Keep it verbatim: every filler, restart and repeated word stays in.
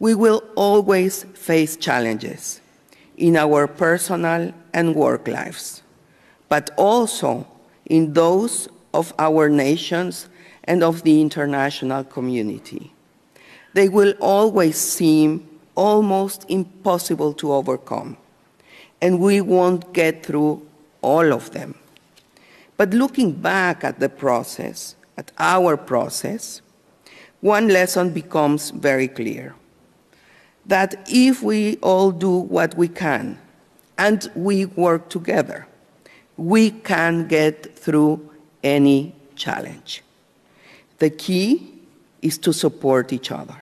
We will always face challenges in our personal and work lives, but also in those of our nations and of the international community. They will always seem almost impossible to overcome, and we won't get through all of them. But looking back at the process, at our process, one lesson becomes very clear, that if we all do what we can and we work together, we can get through any challenge. The key is to support each other.